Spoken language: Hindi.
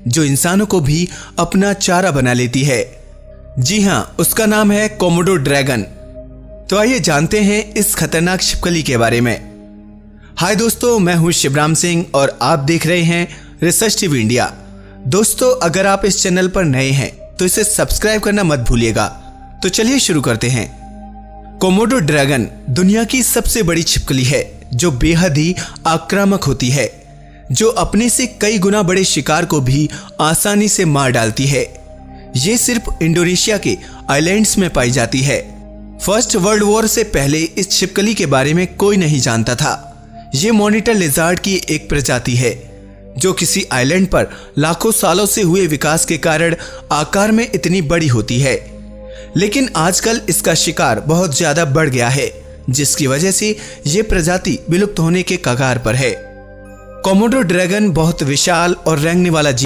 जो इंसानों को भी अपना चारा बना लेती है। जी हाँ, उसका नाम है कोमोडो ड्रैगन। तो आइए जानते हैं इस खतरनाक छिपकली के बारे में। हाय दोस्तों, मैं हूं शिवराम सिंह और आप देख रहे हैं रिसर्च टीवी इंडिया। दोस्तों, अगर आप इस चैनल पर नए हैं तो इसे सब्सक्राइब करना मत भूलिएगा। तो चलिए शुरू करते हैं। कोमोडो ड्रैगन दुनिया की सबसे बड़ी छिपकली है जो बेहद ही आक्रामक होती है, जो अपने से कई गुना बड़े शिकार को भी आसानी से मार डालती है। ये सिर्फ इंडोनेशिया के आइलैंड्स में पाई जाती है। फर्स्ट वर्ल्ड वॉर से पहले इस छिपकली के बारे में कोई नहीं जानता था। ये मॉनिटर लिजार्ड की एक प्रजाति है जो किसी आइलैंड पर लाखों सालों से हुए विकास के कारण आकार में इतनी बड़ी होती है। लेकिन आजकल इसका शिकार बहुत ज्यादा बढ़ गया है, जिसकी वजह से ये प्रजाति विलुप्त होने के कगार पर है। कोमोडो ड्रैगन बहुत विशाल और रेंगने वाला